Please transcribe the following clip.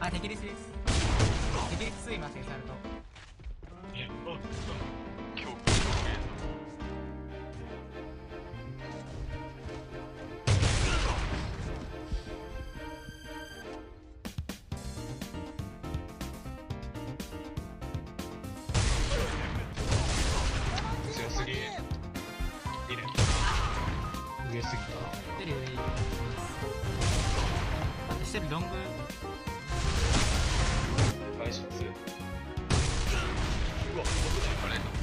あ、敵です。敵です今制されると。 え、あ、今日強すぎ。いいね。上すぎた。 テレ上行きます。あと一人ロング。 返します。うわ、僕だよ、あれ。